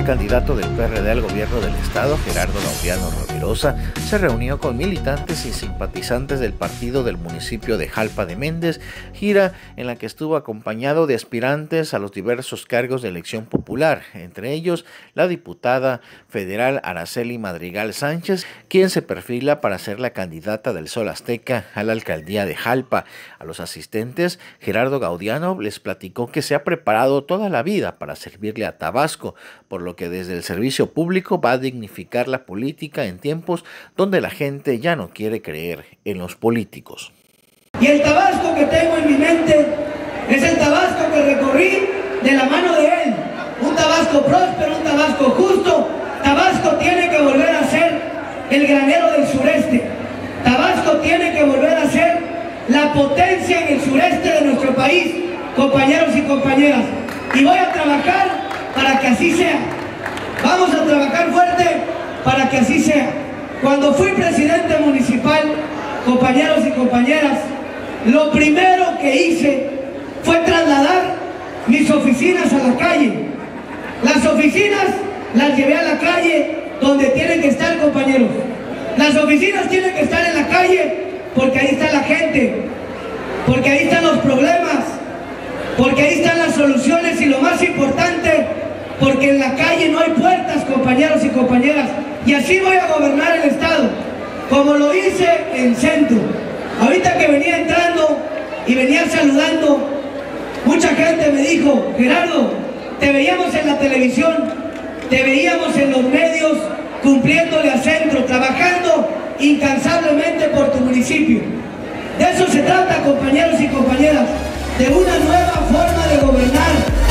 precandidato del PRD al gobierno del estado, Gerardo Gaudiano Rovirosa, se reunió con militantes y simpatizantes del partido del municipio de Jalpa de Méndez, gira en la que estuvo acompañado de aspirantes a los diversos cargos de elección popular, entre ellos la diputada federal Araceli Madrigal Sánchez, quien se perfila para ser la candidata del Sol Azteca a la alcaldía de Jalpa. A los asistentes, Gerardo Gaudiano les platicó que se ha preparado toda la vida para servirle a Tabasco, por lo que desde el servicio público va a dignificar la política en tiempos donde la gente ya no quiere creer en los políticos. Y el Tabasco que tengo en mi mente es el Tabasco que recorrí de la mano de él. Un Tabasco próspero, un Tabasco justo. Tabasco tiene que volver a ser el granero del sureste. Tabasco tiene que volver a ser la potencia en el sureste de nuestro país, compañeros y compañeras. Y voy a trabajar para que así sea. Vamos a trabajar fuerte para que así sea. Cuando fui presidente municipal, compañeros y compañeras, lo primero que hice fue trasladar mis oficinas a la calle. Las oficinas las llevé a la calle donde tienen que estar, compañeros. Las oficinas tienen que estar en la calle porque ahí está la gente, porque ahí están los problemas, porque ahí están las soluciones y lo más importante, porque en la calle no hay puertas, compañeros y compañeras. Y así voy a gobernar el estado, como lo hice en Centro. Ahorita que venía entrando y venía saludando, mucha gente me dijo: Gerardo, te veíamos en la televisión, te veíamos en los medios cumpliéndole a Centro, trabajando incansablemente por tu municipio. De eso se trata, compañeros y compañeras, de una nueva forma de gobernar,